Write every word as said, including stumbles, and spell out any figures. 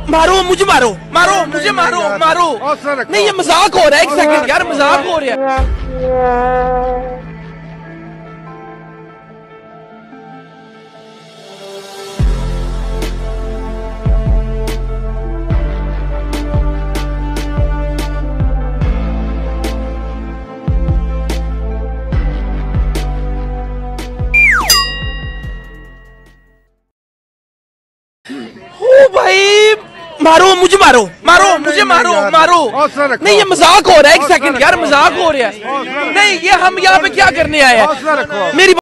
मारो मुझे, मारो मारो मुझे, मारो मारो। नहीं ये मजाक हो रहा है, एक सेकंड यार, मजाक हो रहा है। ओ भाई, मारो मुझे, मारो मारो मुझे, मारो मारो। नहीं ये मजाक हो रहा है, एक सेकंड यार, मजाक हो रहा है। नहीं ये हम यहाँ पे क्या करने आए हैं, मेरी